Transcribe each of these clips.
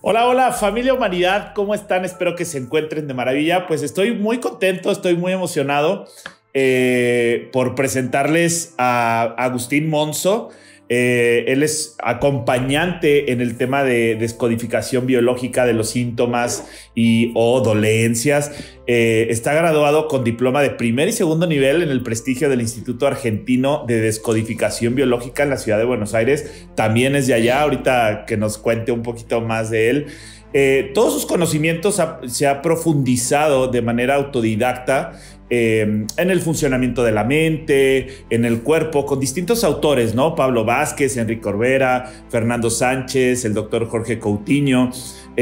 Hola, hola, familia Humanidad, ¿cómo están? Espero que se encuentren de maravilla. Pues estoy muy contento, estoy muy emocionado por presentarles a Agustín Monzo. Él es acompañante en el tema de descodificación biológica de los síntomas y o dolencias. Está graduado con diploma de primer y segundo nivel en el prestigio del Instituto Argentino de Descodificación Biológica en la ciudad de Buenos Aires. También es de allá, ahorita que nos cuente un poquito más de él. Todos sus conocimientos se ha profundizado de manera autodidacta en el funcionamiento de la mente, en el cuerpo, con distintos autores, ¿no? Pablo Vázquez, Enrique Corbera, Fernando Sánchez, el doctor Jorge Coutinho.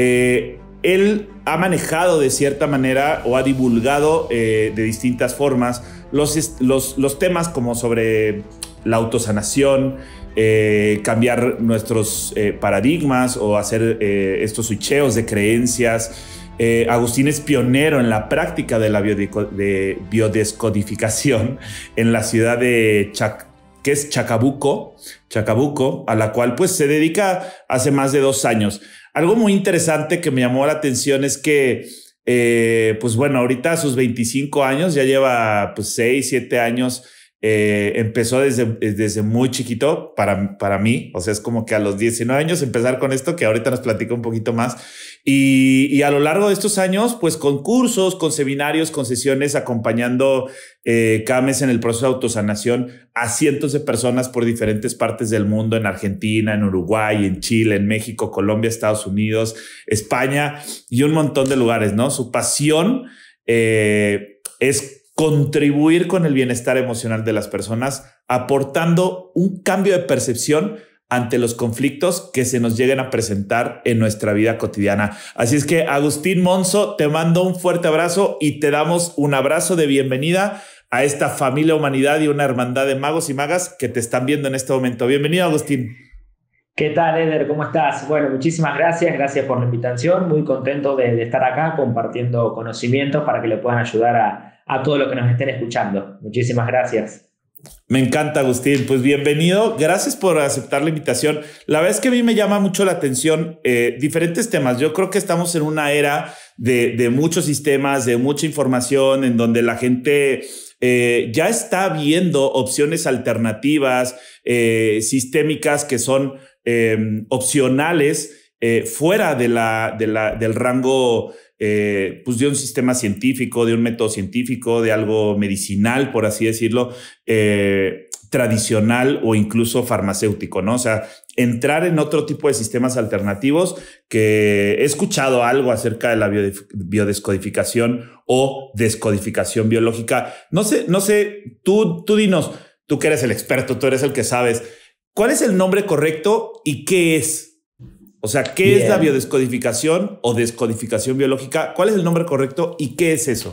Él ha manejado de cierta manera o ha divulgado de distintas formas los temas como sobre la autosanación, cambiar nuestros paradigmas o hacer estos switcheos de creencias. Agustín es pionero en la práctica de la biodescodificación en la ciudad de que es Chacabuco, a la cual pues se dedica hace más de 2 años. Algo muy interesante que me llamó la atención es que pues bueno, ahorita a sus 25 años ya lleva pues 6, 7 años. Empezó desde muy chiquito para mí, o sea, es como que a los 19 años empezar con esto, que ahorita nos platica un poquito más, y a lo largo de estos años, pues con cursos, con seminarios, con sesiones, acompañando cada mes en el proceso de autosanación a cientos de personas por diferentes partes del mundo, en Argentina, en Uruguay, en Chile, en México, Colombia, Estados Unidos, España y un montón de lugares, ¿no? Su pasión es contribuir con el bienestar emocional de las personas, aportando un cambio de percepción ante los conflictos que se nos lleguen a presentar en nuestra vida cotidiana. Así es que, Agustín Monzo, te mando un fuerte abrazo y te damos un abrazo de bienvenida a esta familia Humanidad y una hermandad de magos y magas que te están viendo en este momento. Bienvenido, Agustín. ¿Qué tal, Eder? ¿Cómo estás? Bueno, muchísimas gracias, gracias por la invitación. Muy contento de estar acá compartiendo conocimientos para que le puedan ayudar a todos los que nos estén escuchando. Muchísimas gracias. Me encanta, Agustín. Pues bienvenido. Gracias por aceptar la invitación. La verdad es que a mí me llama mucho la atención diferentes temas. Yo creo que estamos en una era de muchos sistemas, de mucha información, en donde la gente ya está viendo opciones alternativas, sistémicas que son opcionales fuera del rango pues de un sistema científico, de un método científico, de algo medicinal, por así decirlo, tradicional o incluso farmacéutico, ¿no? O sea, entrar en otro tipo de sistemas alternativos, que he escuchado algo acerca de la biodescodificación o descodificación biológica. No sé, tú dinos, tú que eres el experto, tú eres el que sabes, ¿cuál es el nombre correcto y qué es? O sea, ¿qué es la Bien. biodescodificación o descodificación biológica? ¿Cuál es el nombre correcto y qué es eso?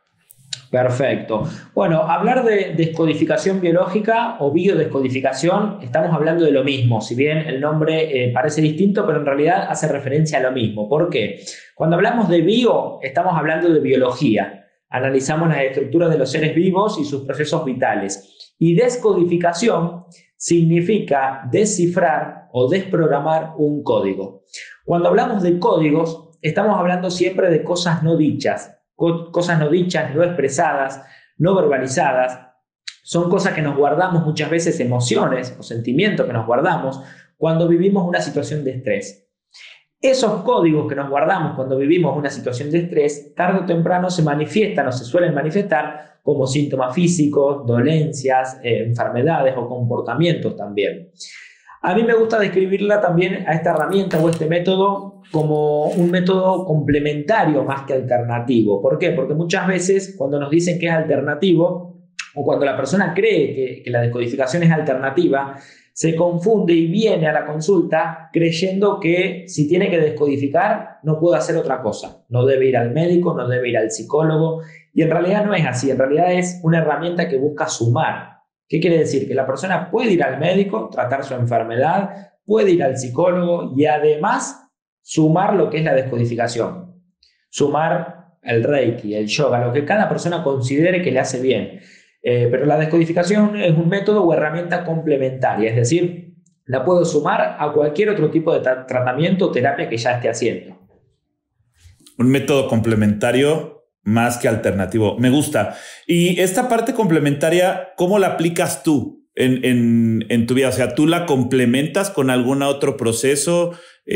Perfecto. Bueno, hablar de descodificación biológica o biodescodificación, estamos hablando de lo mismo, si bien el nombre parece distinto, pero en realidad hace referencia a lo mismo. ¿Por qué? Cuando hablamos de bio, estamos hablando de biología. Analizamos las estructuras de los seres vivos y sus procesos vitales. Y descodificación significa descifrar o desprogramar un código. Cuando hablamos de códigos, estamos hablando siempre de cosas no dichas. Cosas no dichas, no expresadas, no verbalizadas. Son cosas que nos guardamos muchas veces, emociones o sentimientos que nos guardamos cuando vivimos una situación de estrés. Esos códigos que nos guardamos cuando vivimos una situación de estrés, tarde o temprano se manifiestan o se suelen manifestar como síntomas físicos, dolencias, enfermedades o comportamientos también. A mí me gusta describirla también a esta herramienta o este método como un método complementario más que alternativo. ¿Por qué? Porque muchas veces cuando nos dicen que es alternativo o cuando la persona cree que la descodificación es alternativa, se confunde y viene a la consulta creyendo que si tiene que descodificar no puede hacer otra cosa. No debe ir al médico, no debe ir al psicólogo y en realidad no es así. En realidad es una herramienta que busca sumar. ¿Qué quiere decir? Que la persona puede ir al médico, tratar su enfermedad, puede ir al psicólogo y además sumar lo que es la descodificación. Sumar el Reiki, el yoga, lo que cada persona considere que le hace bien. Pero la descodificación es un método o herramienta complementaria, es decir, la puedo sumar a cualquier otro tipo de tratamiento o terapia que ya esté haciendo. Un método complementario más que alternativo. Me gusta. Y esta parte complementaria, ¿cómo la aplicas tú en tu vida? O sea, ¿tú la complementas con algún otro proceso?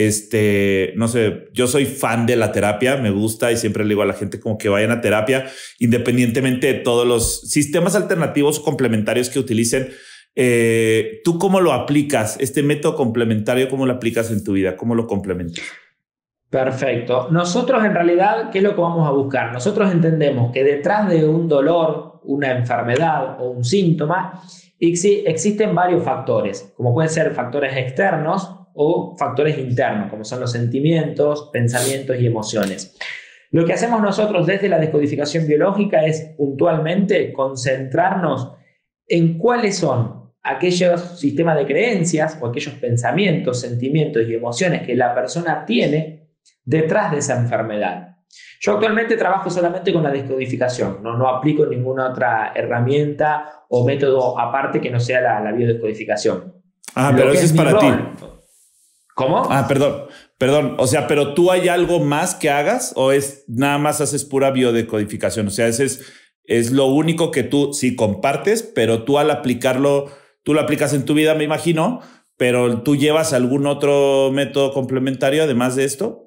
No sé, yo soy fan de la terapia, me gusta y siempre le digo a la gente como que vayan a terapia, independientemente de todos los sistemas alternativos complementarios que utilicen. ¿Tú cómo lo aplicas? Este método complementario, ¿cómo lo aplicas en tu vida? ¿Cómo lo complementas? Perfecto. Nosotros en realidad, ¿qué es lo que vamos a buscar? Nosotros entendemos que detrás de un dolor, una enfermedad o un síntoma, existen varios factores, como pueden ser factores externos o factores internos, como son los sentimientos, pensamientos y emociones. Lo que hacemos nosotros desde la descodificación biológica es puntualmente concentrarnos en cuáles son aquellos sistemas de creencias o aquellos pensamientos, sentimientos y emociones que la persona tiene detrás de esa enfermedad. Yo actualmente trabajo solamente con la descodificación, no aplico ninguna otra herramienta o método aparte que no sea la biodescodificación. Pero eso es para ti. ¿Cómo? Perdón. O sea, pero ¿tú hay algo más que hagas o es nada más haces pura biodecodificación? O sea, ese es lo único que tú sí compartes, pero tú al aplicarlo, tú lo aplicas en tu vida, me imagino, pero ¿tú llevas algún otro método complementario además de esto?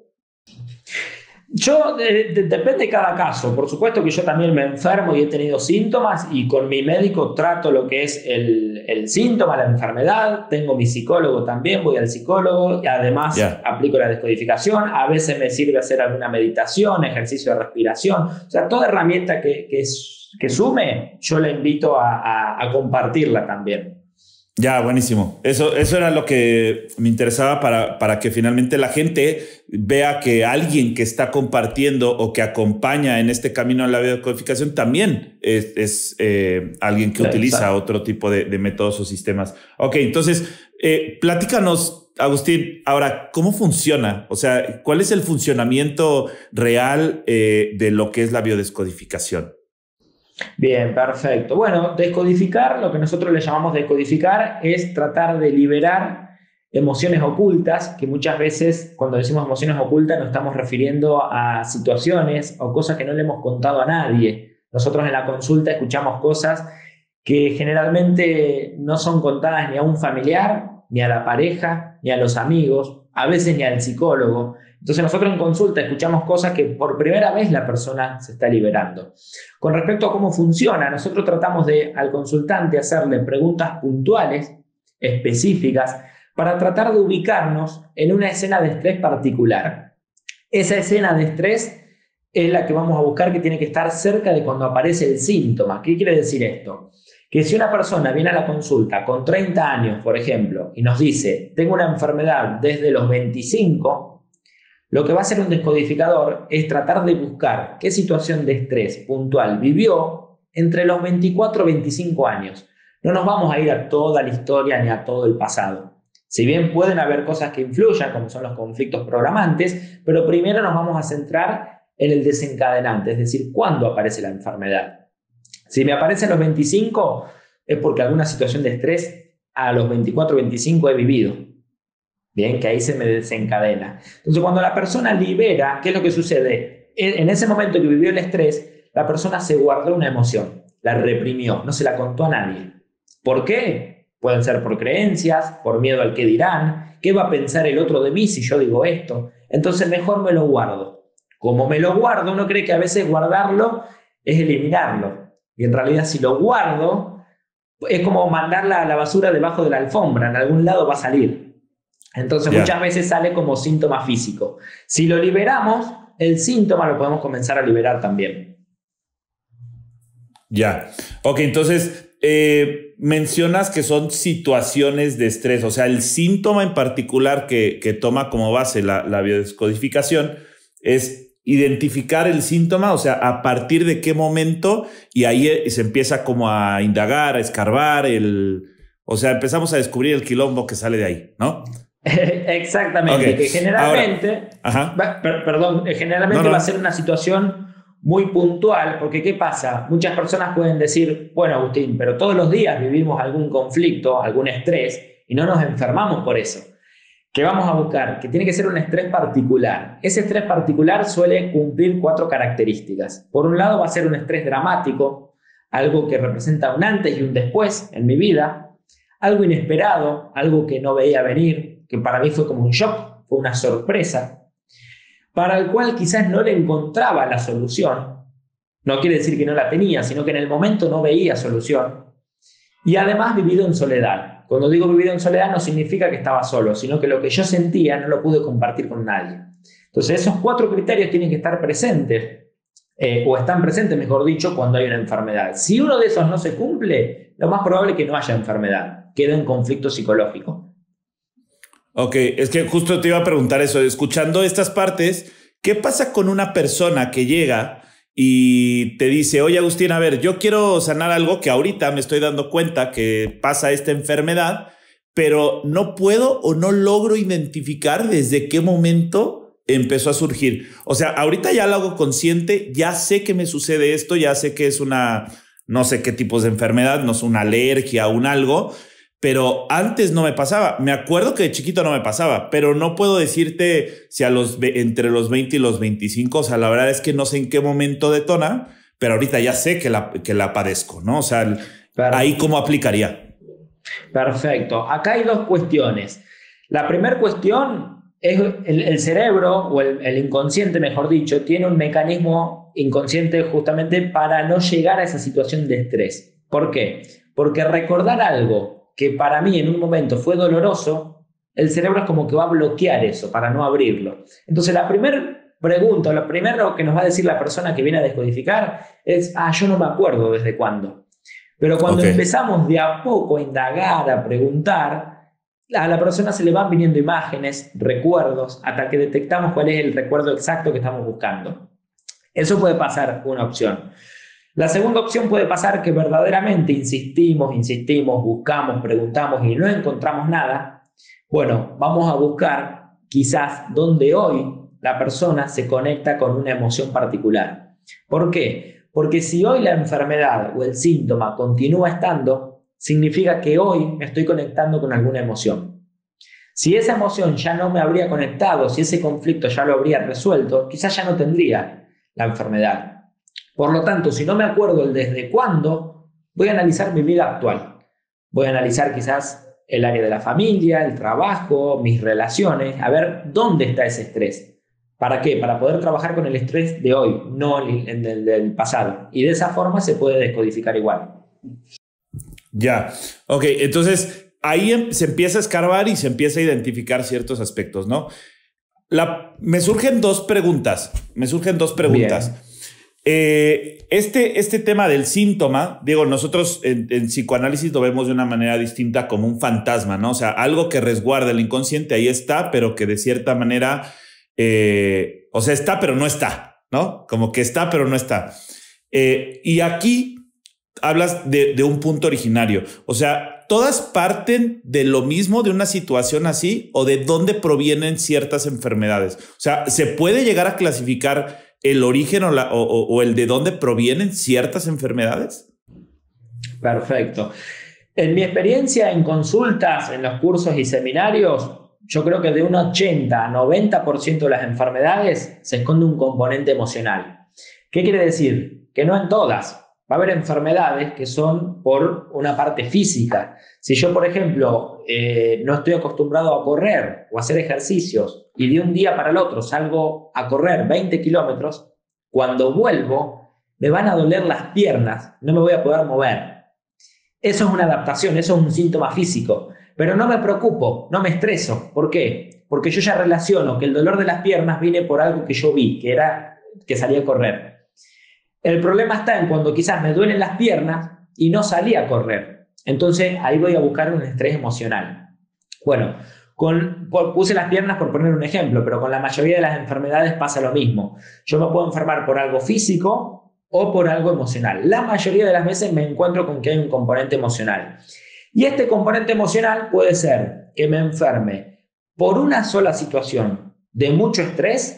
Yo, depende de cada caso. Por supuesto que yo también me enfermo y he tenido síntomas y con mi médico trato lo que es el síntoma, la enfermedad. Tengo mi psicólogo también, voy al psicólogo y además aplico la descodificación. A veces me sirve hacer alguna meditación, ejercicio de respiración. O sea, toda herramienta que sume, yo la invito a compartirla también. Ya, buenísimo. Eso era lo que me interesaba para que finalmente la gente vea que alguien que está compartiendo o que acompaña en este camino a la biodecodificación también es alguien que utiliza otro tipo de métodos o sistemas. Ok, entonces, platícanos, Agustín, ahora, ¿cómo funciona? O sea, ¿cuál es el funcionamiento real de lo que es la biodescodificación? Bien, perfecto. Bueno, descodificar, lo que nosotros le llamamos descodificar, es tratar de liberar emociones ocultas, que muchas veces cuando decimos emociones ocultas nos estamos refiriendo a situaciones o cosas que no le hemos contado a nadie. Nosotros en la consulta escuchamos cosas que generalmente no son contadas ni a un familiar, ni a la pareja, ni a los amigos, a veces ni al psicólogo. Entonces nosotros en consulta escuchamos cosas que por primera vez la persona se está liberando. Con respecto a cómo funciona, nosotros tratamos al consultante hacerle preguntas puntuales, específicas, para tratar de ubicarnos en una escena de estrés particular. Esa escena de estrés es la que vamos a buscar, que tiene que estar cerca de cuando aparece el síntoma. ¿Qué quiere decir esto? Que si una persona viene a la consulta con 30 años, por ejemplo, y nos dice, tengo una enfermedad desde los 25, lo que va a hacer un descodificador es tratar de buscar qué situación de estrés puntual vivió entre los 24 y 25 años. No nos vamos a ir a toda la historia ni a todo el pasado. Si bien pueden haber cosas que influyan, como son los conflictos programantes, pero primero nos vamos a centrar en el desencadenante, es decir, cuándo aparece la enfermedad. Si me aparece a los 25, es porque alguna situación de estrés a los 24 o 25 he vivido. Bien, que ahí se me desencadena. Entonces, cuando la persona libera, ¿qué es lo que sucede? En ese momento que vivió el estrés, la persona se guardó una emoción, la reprimió, no se la contó a nadie. ¿Por qué? Pueden ser por creencias, por miedo al qué dirán, qué va a pensar el otro de mí si yo digo esto. Entonces, mejor me lo guardo. Como me lo guardo, uno cree que a veces guardarlo es eliminarlo. Y en realidad, si lo guardo, es como mandarla a la basura debajo de la alfombra, en algún lado va a salir. Entonces muchas veces sale como síntoma físico. Si lo liberamos, el síntoma lo podemos comenzar a liberar también. Ya. Ok, entonces mencionas que son situaciones de estrés. O sea, el síntoma en particular que toma como base la biodescodificación es identificar el síntoma, o sea, a partir de qué momento, y ahí se empieza como a indagar, a escarbar, o sea, empezamos a descubrir el quilombo que sale de ahí, ¿no? Exactamente, okay. Que generalmente, generalmente va a ser una situación muy puntual, porque ¿qué pasa? Muchas personas pueden decir, bueno, Agustín, pero todos los días vivimos algún conflicto, algún estrés, y no nos enfermamos por eso. ¿Qué vamos a buscar? Que tiene que ser un estrés particular. Ese estrés particular suele cumplir 4 características. Por un lado va a ser un estrés dramático, algo que representa un antes y un después en mi vida, algo inesperado, algo que no veía venir, que para mí fue como un shock, fue una sorpresa, para el cual quizás no le encontraba la solución. No quiere decir que no la tenía, sino que en el momento no veía solución. Y además vivido en soledad. Cuando digo vivido en soledad no significa que estaba solo, sino que lo que yo sentía no lo pude compartir con nadie. Entonces esos 4 criterios tienen que estar presentes, o están presentes, mejor dicho, cuando hay una enfermedad. Si uno de esos no se cumple, lo más probable es que no haya enfermedad, quede en conflicto psicológico. Ok, es que justo te iba a preguntar eso, escuchando estas partes, ¿qué pasa con una persona que llega y te dice, oye Agustín, a ver, yo quiero sanar algo que ahorita me estoy dando cuenta que pasa esta enfermedad, pero no puedo o no logro identificar desde qué momento empezó a surgir? O sea, ahorita ya lo hago consciente, ya sé que me sucede esto, ya sé que es una, no sé qué tipos de enfermedad, no es una alergia, un algo, pero antes no me pasaba. Me acuerdo que de chiquito no me pasaba, pero no puedo decirte si entre los 20 y los 25, o sea, la verdad es que no sé en qué momento detona, pero ahorita ya sé que la padezco, ¿no? O sea, ahí cómo aplicaría. Perfecto. Acá hay 2 cuestiones. La primera cuestión es el cerebro, o el inconsciente, mejor dicho, tiene un mecanismo inconsciente justamente para no llegar a esa situación de estrés. ¿Por qué? Porque recordar algo que para mí en un momento fue doloroso, el cerebro es como que va a bloquear eso para no abrirlo. Entonces la primera pregunta, lo primero que nos va a decir la persona que viene a descodificar es, yo no me acuerdo desde cuándo. Pero cuando empezamos de a poco a indagar, a preguntar, a la persona se le van viniendo imágenes, recuerdos, hasta que detectamos cuál es el recuerdo exacto que estamos buscando. Eso puede pasar, una opción. La segunda opción puede pasar que verdaderamente insistimos, buscamos, preguntamos y no encontramos nada. Bueno, vamos a buscar quizás donde hoy la persona se conecta con una emoción particular. ¿Por qué? Porque si hoy la enfermedad o el síntoma continúa estando, significa que hoy me estoy conectando con alguna emoción. Si esa emoción ya no me habría conectado, si ese conflicto ya lo habría resuelto, quizás ya no tendría la enfermedad. Por lo tanto, si no me acuerdo el desde cuándo, voy a analizar mi vida actual. Voy a analizar quizás el área de la familia, el trabajo, mis relaciones, a ver dónde está ese estrés. ¿Para qué? Para poder trabajar con el estrés de hoy, no el del pasado. Y de esa forma se puede descodificar igual. Ya, ok, entonces ahí se empieza a escarbar y se empieza a identificar ciertos aspectos, ¿no? Me surgen 2 preguntas. Bien. Este tema del síntoma, digo, nosotros en psicoanálisis lo vemos de una manera distinta como un fantasma, ¿no? O sea, algo que resguarda el inconsciente, ahí está, pero que de cierta manera, o sea, está, pero no está, ¿no? Como que está, pero no está. Y aquí hablas de un punto originario, o sea, ¿todas parten de lo mismo, de una situación así, o de dónde provienen ciertas enfermedades? O sea, ¿se puede llegar a clasificar el origen o el de dónde provienen ciertas enfermedades? Perfecto. En mi experiencia en consultas, en los cursos y seminarios, yo creo que de un 80 a 90% de las enfermedades se esconde un componente emocional. ¿Qué quiere decir? Que no en todas. Va a haber enfermedades que son por una parte física. Si yo, por ejemplo, no estoy acostumbrado a correr o a hacer ejercicios y de un día para el otro salgo a correr 20 kilómetros, cuando vuelvo me van a doler las piernas, no me voy a poder mover. Eso es una adaptación, eso es un síntoma físico. Pero no me preocupo, no me estreso. ¿Por qué? Porque yo ya relaciono que el dolor de las piernas viene por algo que yo vi, que era que salí a correr. El problema está en cuando quizás me duelen las piernas y no salí a correr. Entonces ahí voy a buscar un estrés emocional. Bueno, puse las piernas por poner un ejemplo, pero con la mayoría de las enfermedades pasa lo mismo. Yo me puedo enfermar por algo físico o por algo emocional. La mayoría de las veces me encuentro con que hay un componente emocional. Y este componente emocional puede ser que me enferme por una sola situación de mucho estrés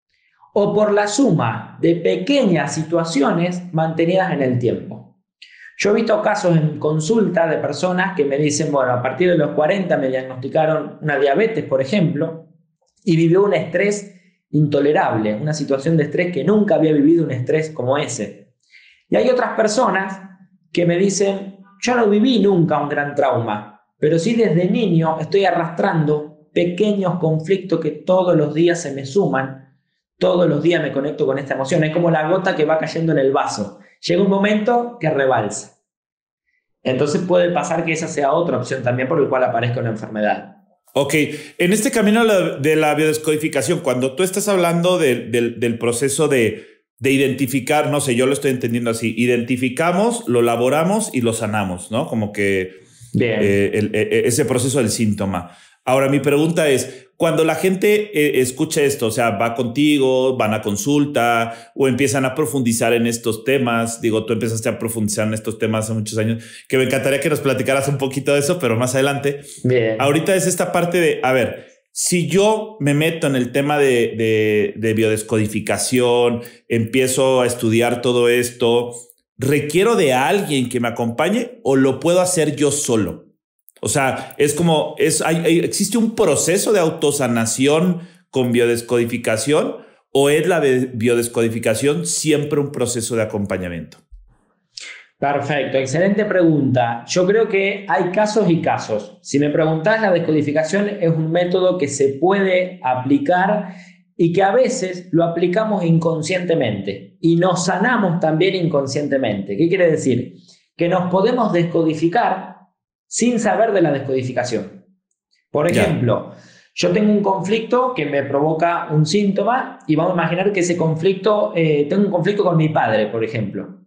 o por la suma de pequeñas situaciones mantenidas en el tiempo. Yo he visto casos en consulta de personas que me dicen, bueno, a partir de los 40 me diagnosticaron una diabetes, por ejemplo, y vivió un estrés intolerable, una situación de estrés que nunca había vivido un estrés como ese. Y hay otras personas que me dicen, yo no viví nunca un gran trauma, pero sí desde niño estoy arrastrando pequeños conflictos que todos los días se me suman, todos los días me conecto con esta emoción, es como la gota que va cayendo en el vaso. Llega un momento que rebalsa. Entonces puede pasar que esa sea otra opción también por el cual aparezca una enfermedad. Ok, en este camino de la biodescodificación, cuando tú estás hablando del proceso de identificar, no sé, yo lo estoy entendiendo así, identificamos, lo elaboramos y lo sanamos, ¿no? Como que ese proceso del síntoma. Ahora, mi pregunta es, cuando la gente escucha esto, o sea, va contigo, van a consulta o empiezan a profundizar en estos temas, digo, tú empezaste a profundizar en estos temas hace muchos años, que me encantaría que nos platicaras un poquito de eso, pero más adelante. Bien. Ahorita es esta parte de, a ver, si yo me meto en el tema de biodescodificación, empiezo a estudiar todo esto, ¿requiero de alguien que me acompañe o lo puedo hacer yo solo? O sea, es como, ¿existe un proceso de autosanación con biodescodificación o es la biodescodificación siempre un proceso de acompañamiento? Perfecto, excelente pregunta. Yo creo que hay casos y casos. Si me preguntás, la descodificación es un método que se puede aplicar y que a veces lo aplicamos inconscientemente y nos sanamos también inconscientemente. ¿Qué quiere decir? Que nos podemos descodificar sin saber de la descodificación. Por ejemplo, yo tengo un conflicto que me provoca un síntoma y vamos a imaginar que ese conflicto, tengo un conflicto con mi padre, por ejemplo.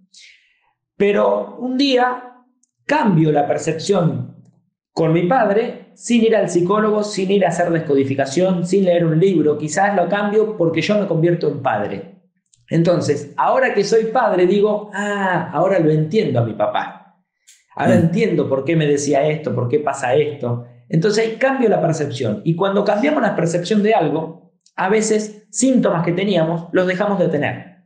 Pero un día cambio la percepción con mi padre sin ir al psicólogo, sin ir a hacer descodificación, sin leer un libro. Quizás lo cambio porque yo me convierto en padre. Entonces, ahora que soy padre, digo, ahora lo entiendo a mi papá. Ahora entiendo por qué me decía esto, por qué pasa esto. Entonces cambio la percepción. Y cuando cambiamos la percepción de algo, a veces síntomas que teníamos los dejamos de tener.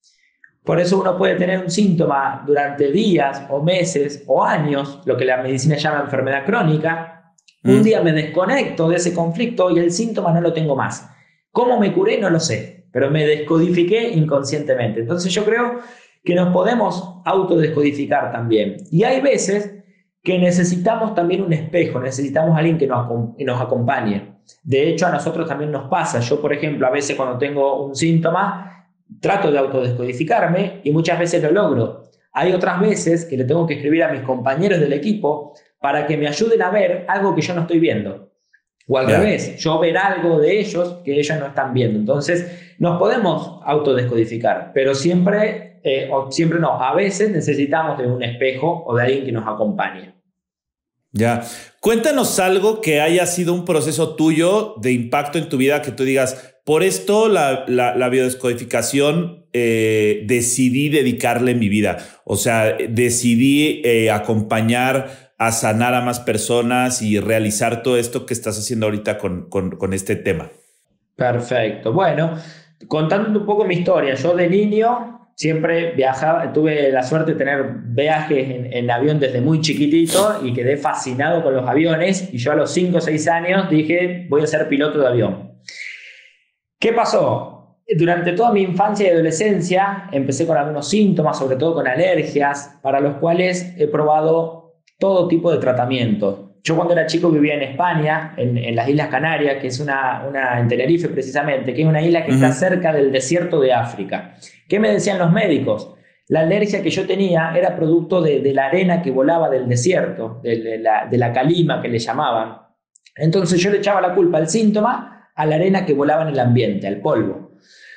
Por eso uno puede tener un síntoma durante días o meses o años, lo que la medicina llama enfermedad crónica. Un día me desconecto de ese conflicto y el síntoma no lo tengo más. ¿Cómo me curé? No lo sé, pero me descodifiqué inconscientemente. Entonces yo creo que nos podemos autodescodificar también. Y hay veces que necesitamos también un espejo, necesitamos a alguien que nos acompañe. De hecho, a nosotros también nos pasa. Yo, por ejemplo, a veces cuando tengo un síntoma, trato de autodescodificarme y muchas veces lo logro. Hay otras veces que le tengo que escribir a mis compañeros del equipo para que me ayuden a ver algo que yo no estoy viendo. O al revés, yo ver algo de ellos que ellos no están viendo. Entonces, nos podemos autodescodificar, pero siempre no. A veces necesitamos de un espejo o de alguien que nos acompañe. Ya. Cuéntanos algo que haya sido un proceso tuyo de impacto en tu vida, que tú digas, por esto la biodescodificación decidí dedicarle mi vida. O sea, decidí acompañar a sanar a más personas y realizar todo esto que estás haciendo ahorita con este tema. Perfecto. Bueno, contando un poco mi historia, yo de niño siempre viajaba, tuve la suerte de tener viajes en avión desde muy chiquitito y quedé fascinado con los aviones y yo a los 5 o 6 años dije, voy a ser piloto de avión. ¿Qué pasó? Durante toda mi infancia y adolescencia empecé con algunos síntomas, sobre todo con alergias, para los cuales he probado todo tipo de tratamientos. Yo cuando era chico vivía en España, en las Islas Canarias, que es en Tenerife precisamente, que es una isla que está cerca del desierto de África. ¿Qué me decían los médicos? La alergia que yo tenía era producto de la arena que volaba del desierto, de la calima que le llamaban. Entonces yo le echaba la culpa al síntoma a la arena que volaba en el ambiente, al polvo.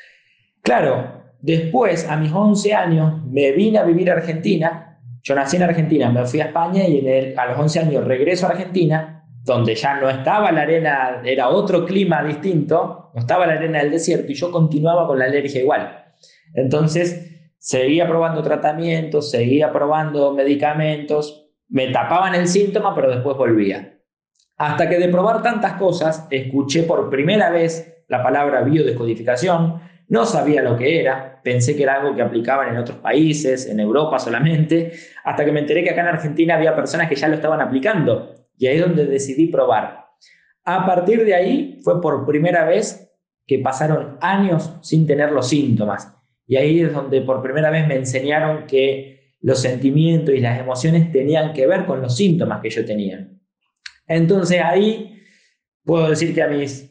Claro, después, a mis 11 años, me vine a vivir a Argentina. Yo nací en Argentina, me fui a España y a los 11 años regreso a Argentina, donde ya no estaba la arena, era otro clima distinto, no estaba la arena del desierto y yo continuaba con la alergia igual. Entonces, seguía probando tratamientos, seguía probando medicamentos, me tapaban el síntoma, pero después volvía. Hasta que de probar tantas cosas, escuché por primera vez la palabra biodescodificación, No sabía lo que era, pensé que era algo que aplicaban en otros países, en Europa solamente, hasta que me enteré que acá en Argentina había personas que ya lo estaban aplicando. Y ahí es donde decidí probar. A partir de ahí fue por primera vez que pasaron años sin tener los síntomas. Y ahí es donde por primera vez me enseñaron que los sentimientos y las emociones tenían que ver con los síntomas que yo tenía. Entonces ahí puedo decir que a mis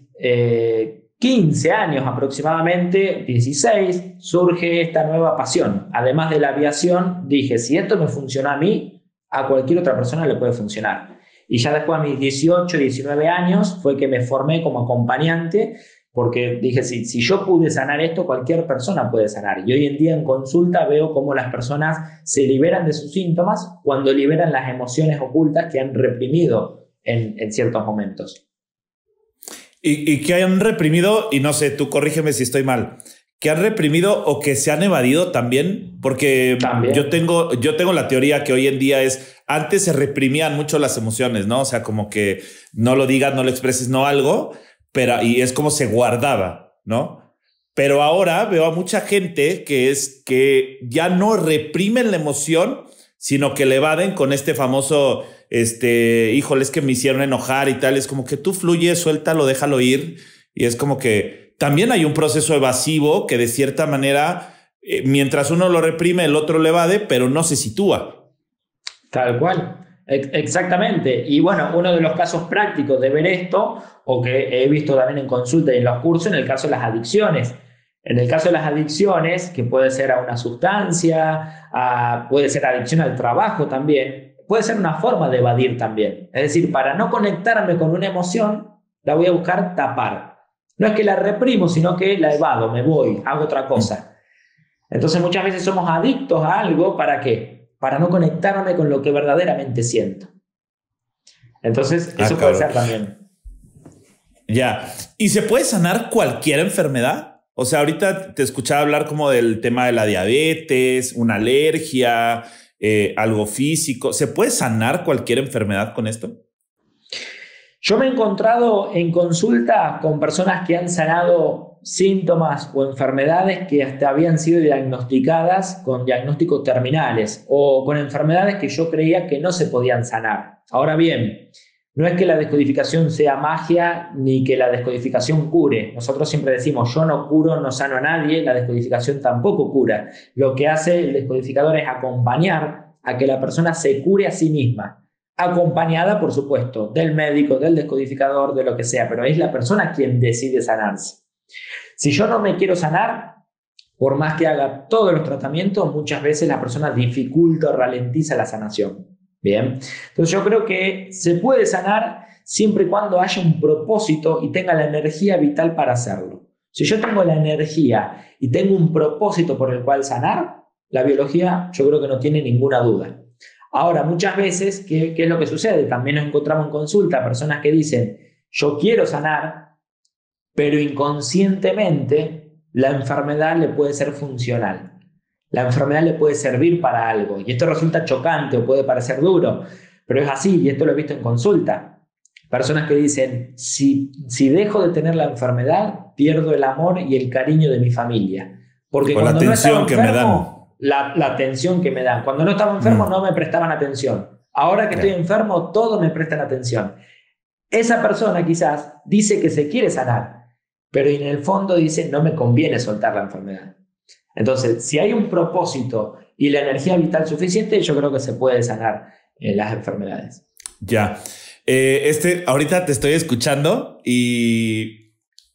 15 años aproximadamente, 16, surge esta nueva pasión. Además de la aviación, dije, si esto me funciona a mí, a cualquier otra persona le puede funcionar. Y ya después a mis 18, 19 años fue que me formé como acompañante, porque dije, si yo pude sanar esto, cualquier persona puede sanar. Y hoy en día en consulta veo cómo las personas se liberan de sus síntomas cuando liberan las emociones ocultas que han reprimido en ciertos momentos. Y que hayan reprimido, y no sé, tú corrígeme si estoy mal, que han reprimido o que se han evadido también, porque también. Yo tengo la teoría que hoy en día es, antes se reprimían mucho las emociones, ¿no? O sea, como que no lo digas, no lo expreses, no algo, pero y es como se guardaba, ¿no? Pero ahora veo a mucha gente que ya no reprimen la emoción, sino que le evaden con este famoso, híjole, es que me hicieron enojar y tal. Es como que tú fluyes, suéltalo, déjalo ir. Y es como que también hay un proceso evasivo que de cierta manera, mientras uno lo reprime, el otro lo evade, pero no se sitúa. Tal cual. Exactamente. Y bueno, uno de los casos prácticos de ver esto, o que he visto también en consulta y en los cursos, en el caso de las adicciones. En el caso de las adicciones, que puede ser a una sustancia, puede ser adicción al trabajo también, puede ser una forma de evadir también. Es decir, para no conectarme con una emoción, la voy a buscar tapar. No es que la reprimo, sino que la evado, me voy, hago otra cosa. Entonces muchas veces somos adictos a algo, ¿para qué? Para no conectarme con lo que verdaderamente siento. Entonces eso puede ser también. Ya. ¿Y se puede sanar cualquier enfermedad? O sea, ahorita te escuchaba hablar como del tema de la diabetes, una alergia, algo físico. ¿Se puede sanar cualquier enfermedad con esto? Yo me he encontrado en consulta con personas que han sanado síntomas o enfermedades que hasta habían sido diagnosticadas con diagnósticos terminales o con enfermedades que yo creía que no se podían sanar. Ahora bien, no es que la descodificación sea magia ni que la descodificación cure. Nosotros siempre decimos, yo no curo, no sano a nadie, la descodificación tampoco cura. Lo que hace el descodificador es acompañar a que la persona se cure a sí misma. Acompañada, por supuesto, del médico, del descodificador, de lo que sea, pero es la persona quien decide sanarse. Si yo no me quiero sanar, por más que haga todos los tratamientos, muchas veces la persona dificulta o ralentiza la sanación. Bien, entonces yo creo que se puede sanar siempre y cuando haya un propósito y tenga la energía vital para hacerlo. Si yo tengo la energía y tengo un propósito por el cual sanar, la biología yo creo que no tiene ninguna duda. Ahora, muchas veces, ¿qué es lo que sucede? También nos encontramos en consulta personas que dicen, yo quiero sanar, pero inconscientemente la enfermedad le puede ser funcional. La enfermedad le puede servir para algo. Y esto resulta chocante o puede parecer duro, pero es así, y esto lo he visto en consulta. Personas que dicen, si dejo de tener la enfermedad, pierdo el amor y el cariño de mi familia. Porque con cuando la atención no estaba que enfermo, me dan. La atención que me dan. Cuando no estaba enfermo no me prestaban atención. Ahora que estoy enfermo, todos me prestan atención. Esa persona quizás dice que se quiere sanar, pero en el fondo dice, no me conviene soltar la enfermedad. Entonces, si hay un propósito y la energía vital suficiente, yo creo que se puede sanar las enfermedades. Ya. Ahorita te estoy escuchando y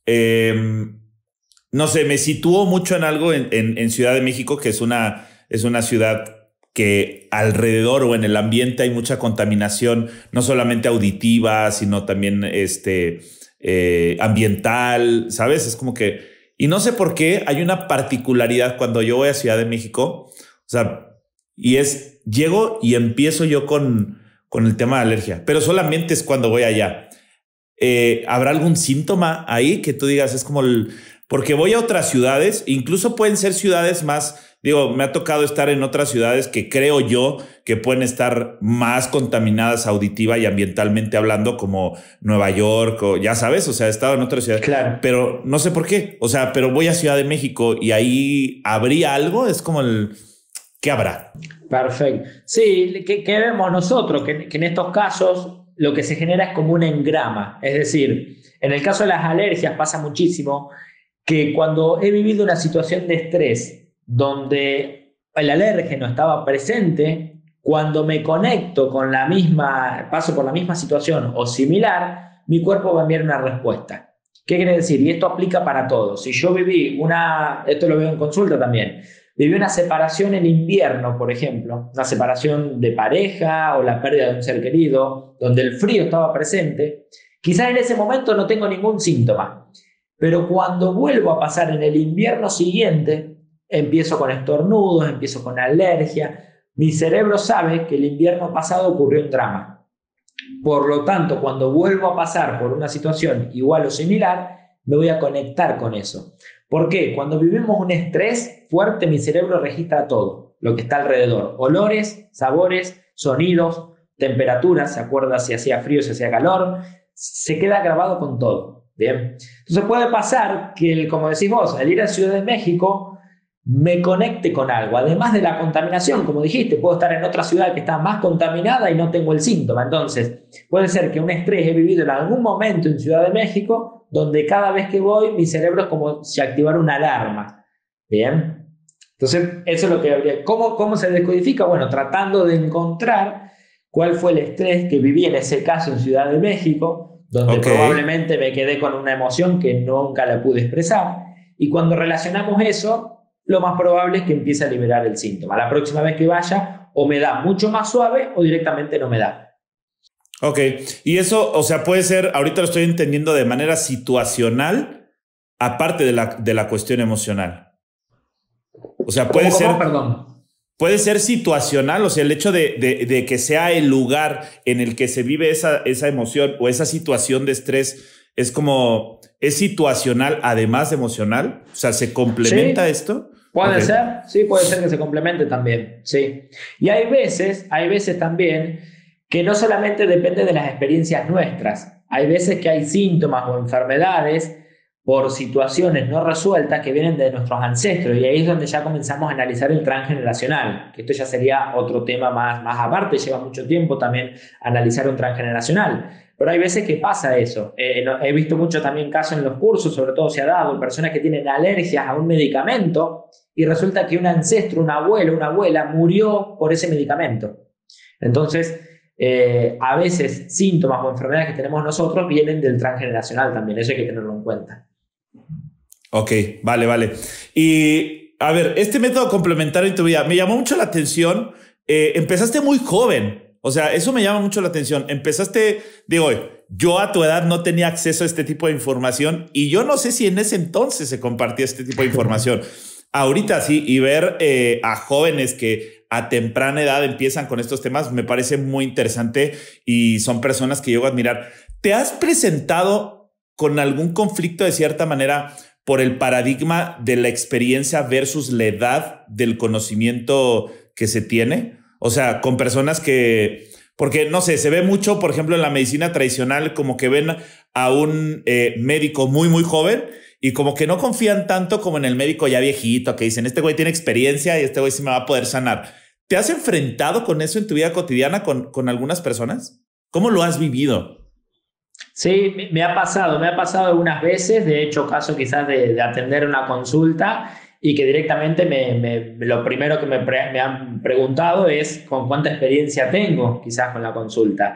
no sé, me sitúo mucho en algo en Ciudad de México, que es una ciudad que alrededor o en el ambiente hay mucha contaminación, no solamente auditiva, sino también ambiental, ¿sabes? Es como que, y no sé por qué, hay una particularidad cuando yo voy a Ciudad de México, o sea, llego y empiezo yo con el tema de alergia, pero solamente es cuando voy allá. ¿Habrá algún síntoma ahí que tú digas? Es como porque voy a otras ciudades, incluso pueden ser ciudades más Digo, me ha tocado estar en otras ciudades que creo yo que pueden estar más contaminadas auditiva y ambientalmente hablando, como Nueva York, o ya sabes, o sea, he estado en otras ciudades, Claro. pero no sé por qué. O sea, pero voy a Ciudad de México y ahí habría algo, es como ¿qué habrá? Perfecto. Sí, ¿qué vemos nosotros? Que en estos casos lo que se genera es como un engrama. Es decir, en el caso de las alergias pasa muchísimo que cuando he vivido una situación de estrés donde el alérgeno estaba presente, cuando me conecto con la misma, paso por la misma situación o similar, mi cuerpo va a enviar una respuesta. ¿Qué quiere decir? Y esto aplica para todos. Si yo viví esto lo veo en consulta también, viví una separación en invierno, por ejemplo, una separación de pareja o la pérdida de un ser querido, donde el frío estaba presente, quizás en ese momento no tengo ningún síntoma, pero cuando vuelvo a pasar en el invierno siguiente, empiezo con estornudos, empiezo con alergia. Mi cerebro sabe que el invierno pasado ocurrió un drama. Por lo tanto, cuando vuelvo a pasar por una situación igual o similar, me voy a conectar con eso. ¿Por qué? Cuando vivimos un estrés fuerte, mi cerebro registra todo lo que está alrededor. Olores, sabores, sonidos, temperaturas, se acuerda si hacía frío, si hacía calor, se queda grabado con todo. Bien. Entonces puede pasar que, como decís vos, al ir a Ciudad de México, me conecte con algo. Además de la contaminación, como dijiste, puedo estar en otra ciudad que está más contaminada y no tengo el síntoma. Entonces, puede ser que un estrés he vivido en algún momento en Ciudad de México, donde cada vez que voy, mi cerebro es como si activara una alarma. Bien. Entonces, eso es lo que habría. ¿Cómo se descodifica? Bueno, tratando de encontrar cuál fue el estrés que viví en ese caso en Ciudad de México, donde probablemente me quedé con una emoción que nunca la pude expresar. Y cuando relacionamos eso, lo más probable es que empiece a liberar el síntoma. La próxima vez que vaya, o me da mucho más suave o directamente no me da. Ok, y eso, o sea, puede ser, ahorita lo estoy entendiendo de manera situacional, aparte de la cuestión emocional. O sea, puede ser... Perdón. Puede ser situacional, o sea, el hecho de que sea el lugar en el que se vive esa emoción o esa situación de estrés, es situacional además de emocional. O sea, ¿se complementa esto? Puede ser, sí, puede ser que se complemente también, sí. Y hay veces también que no solamente depende de las experiencias nuestras, hay veces que hay síntomas o enfermedades por situaciones no resueltas que vienen de nuestros ancestros, y ahí es donde ya comenzamos a analizar el transgeneracional, que esto ya sería otro tema más aparte, lleva mucho tiempo también analizar un transgeneracional, pero hay veces que pasa eso. He visto mucho también casos en los cursos, sobre todo se ha dado, personas que tienen alergias a un medicamento y resulta que un ancestro, un abuelo, una abuela murió por ese medicamento. Entonces, a veces síntomas o enfermedades que tenemos nosotros vienen del transgeneracional también, eso hay que tenerlo en cuenta. Ok, vale. Y a ver, este método complementario en tu vida me llamó mucho la atención. Empezaste muy joven, o sea, eso me llama mucho la atención. Empezaste, digo, yo a tu edad no tenía acceso a este tipo de información y yo no sé si en ese entonces se compartía este tipo de información. Ahorita sí, y ver a jóvenes que a temprana edad empiezan con estos temas me parece muy interesante y son personas que llego a admirar. ¿Te has presentado con algún conflicto de cierta manera por el paradigma de la experiencia versus la edad del conocimiento que se tiene? O sea, con personas que... Porque, no sé, se ve mucho, por ejemplo, en la medicina tradicional, como que ven a un médico muy, muy joven y como que no confían tanto como en el médico ya viejito, que dicen, este güey tiene experiencia y este güey sí me va a poder sanar. ¿Te has enfrentado con eso en tu vida cotidiana con algunas personas? ¿Cómo lo has vivido? Sí, me ha pasado algunas veces, de hecho, caso quizás de atender una consulta y que directamente lo primero que me han preguntado es con cuánta experiencia tengo quizás con la consulta.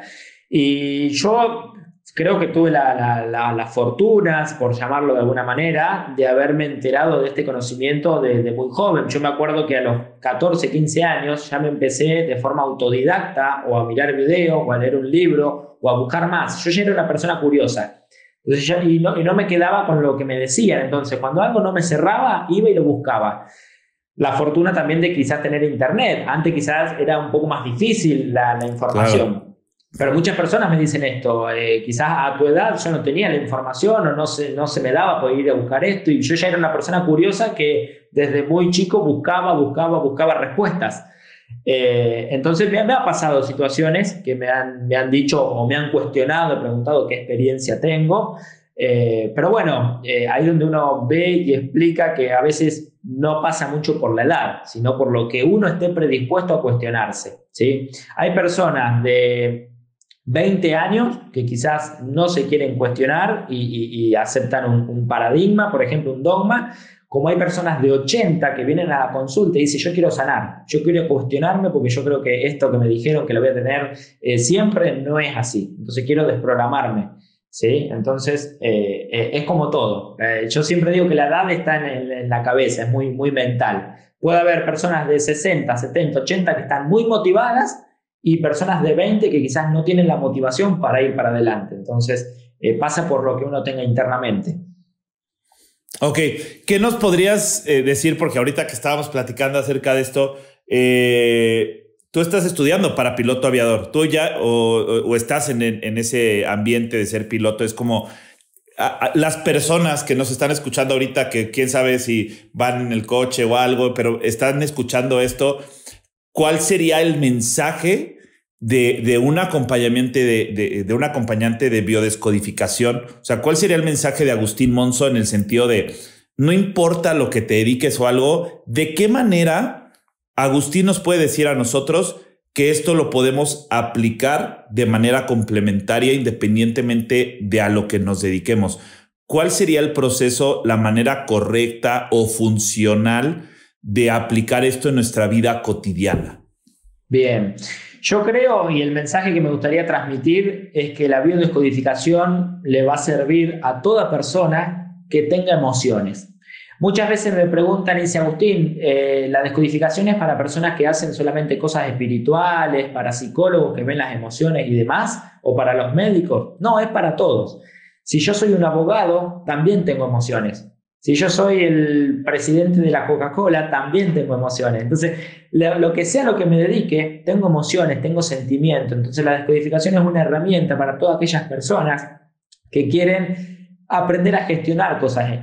Y yo creo que tuve las fortunas, por llamarlo de alguna manera, de haberme enterado de este conocimiento de muy joven. Yo me acuerdo que a los 14, 15 años ya me empecé de forma autodidacta o a mirar videos o a leer un libro o a buscar más. Yo ya era una persona curiosa. Entonces y no me quedaba con lo que me decían. Entonces, cuando algo no me cerraba, iba y lo buscaba. La fortuna también de quizás tener internet. Antes quizás era un poco más difícil la información. Claro. Pero muchas personas me dicen esto, quizás a tu edad yo no tenía la información o no se me daba poder ir a buscar esto y yo ya era una persona curiosa que desde muy chico buscaba respuestas. Entonces me ha pasado situaciones que me han dicho o me han cuestionado, preguntado qué experiencia tengo, pero bueno, ahí donde uno ve y explica que a veces no pasa mucho por la edad, sino por lo que uno esté predispuesto a cuestionarse, ¿sí? Hay personas de 20 años que quizás no se quieren cuestionar y aceptan un paradigma, por ejemplo, un dogma, como hay personas de 80 que vienen a la consulta y dicen, yo quiero sanar, yo quiero cuestionarme porque yo creo que esto que me dijeron que lo voy a tener siempre no es así, entonces quiero desprogramarme, ¿sí? Entonces, es como todo. Yo siempre digo que la edad está en la cabeza, es muy, muy mental. Puede haber personas de 60, 70, 80 que están muy motivadas y personas de 20 que quizás no tienen la motivación para ir para adelante. Entonces, pasa por lo que uno tenga internamente. Ok, ¿qué nos podrías decir? Porque ahorita que estábamos platicando acerca de esto, tú estás estudiando para piloto aviador, tú ya o estás en ese ambiente de ser piloto, es como las personas que nos están escuchando ahorita, que quién sabe si van en el coche o algo, pero están escuchando esto, ¿cuál sería el mensaje de un acompañante de un acompañante de biodescodificación? O sea, ¿cuál sería el mensaje de Agustín Monzó en el sentido de no importa lo que te dediques o algo, de qué manera Agustín nos puede decir a nosotros que esto lo podemos aplicar de manera complementaria independientemente de a lo que nos dediquemos? ¿Cuál sería el proceso, la manera correcta o funcional de aplicar esto en nuestra vida cotidiana? Bien, yo creo y el mensaje que me gustaría transmitir es que la biodescodificación le va a servir a toda persona que tenga emociones. Muchas veces me preguntan y dice Agustín, ¿la descodificación es para personas que hacen solamente cosas espirituales, para psicólogos que ven las emociones y demás, o para los médicos? No, es para todos. Si yo soy un abogado, también tengo emociones. Si yo soy el presidente de la Coca-Cola, también tengo emociones. Entonces, lo que sea lo que me dedique, tengo emociones, tengo sentimientos. Entonces, la descodificación es una herramienta para todas aquellas personas que quieren aprender a gestionar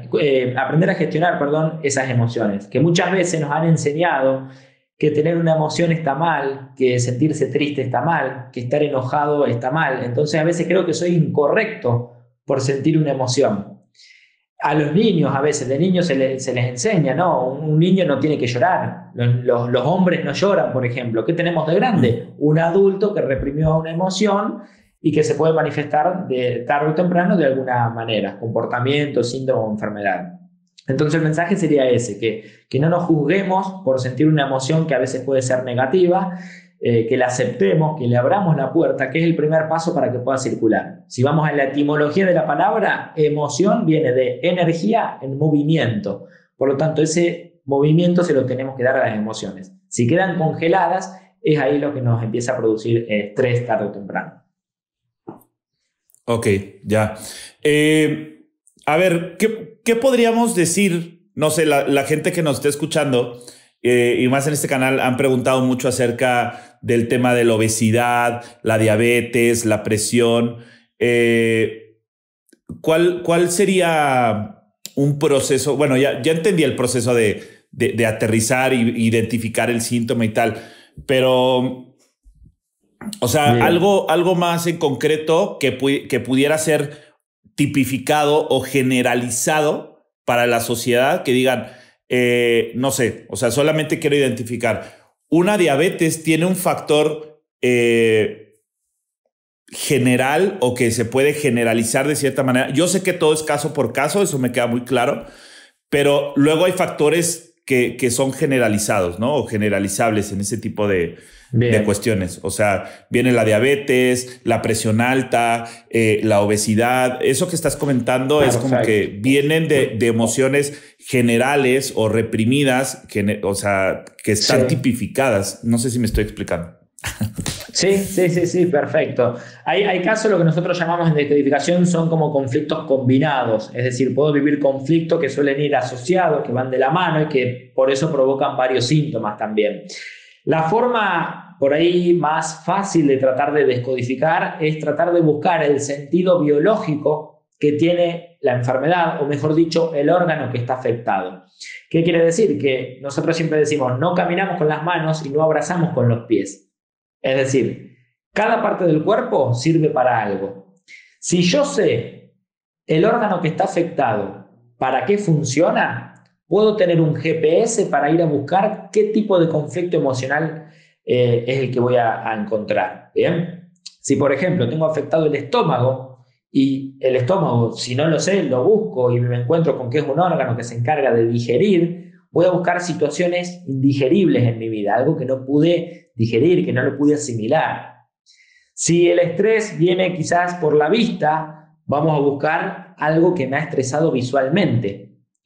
esas emociones, que muchas veces nos han enseñado que tener una emoción está mal, que sentirse triste está mal, que estar enojado está mal. Entonces, a veces creo que soy incorrecto por sentir una emoción. A los niños, a veces, de niños se les enseña, ¿no? Un niño no tiene que llorar. Los hombres no lloran, por ejemplo. ¿Qué tenemos de grande? Un adulto que reprimió una emoción y que se puede manifestar de tarde o temprano de alguna manera, comportamiento, síntoma o enfermedad. Entonces el mensaje sería ese, que no nos juzguemos por sentir una emoción que a veces puede ser negativa, que la aceptemos, que le abramos la puerta, que es el primer paso para que pueda circular. Si vamos a la etimología de la palabra, emoción viene de energía en movimiento. Por lo tanto, ese movimiento se lo tenemos que dar a las emociones. Si quedan congeladas, es ahí lo que nos empieza a producir estrés tarde o temprano. Ok, ya. A ver, ¿qué podríamos decir? No sé, la gente que nos esté escuchando y más en este canal han preguntado mucho acerca del tema de la obesidad, la diabetes, la presión. ¿Cuál sería un proceso? Bueno, ya entendí el proceso de aterrizar y identificar el síntoma y tal, pero... O sea, algo más en concreto que pudiera ser tipificado o generalizado para la sociedad, que digan, no sé, o sea, solamente quiero identificar. Una diabetes tiene un factor general o que se puede generalizar de cierta manera. Yo sé que todo es caso por caso, eso me queda muy claro, pero luego hay factores que son generalizados, ¿no? O generalizables en ese tipo de cuestiones. O sea, viene la diabetes, la presión alta, la obesidad. Eso que estás comentando es como que vienen de emociones generales o reprimidas, o sea, que están tipificadas. No sé si me estoy explicando. Sí, perfecto. Hay casos, lo que nosotros llamamos en descodificación son como conflictos combinados, es decir, puedo vivir conflictos que suelen ir asociados, que van de la mano y que por eso provocan varios síntomas también. La forma por ahí más fácil de tratar de descodificar es tratar de buscar el sentido biológico que tiene la enfermedad, o mejor dicho, el órgano que está afectado. ¿Qué quiere decir? Que nosotros siempre decimos, no caminamos con las manos y no abrazamos con los pies. Es decir, cada parte del cuerpo sirve para algo. Si yo sé el órgano que está afectado, para qué funciona, puedo tener un GPS para ir a buscar qué tipo de conflicto emocional es el que voy a encontrar. ¿Bien? Si, por ejemplo, tengo afectado el estómago, y el estómago, si no lo sé, lo busco y me encuentro con que es un órgano que se encarga de digerir, voy a buscar situaciones indigeribles en mi vida, algo que no pude digerir, que no lo pude asimilar. Si el estrés viene quizás por la vista, vamos a buscar algo que me ha estresado visualmente.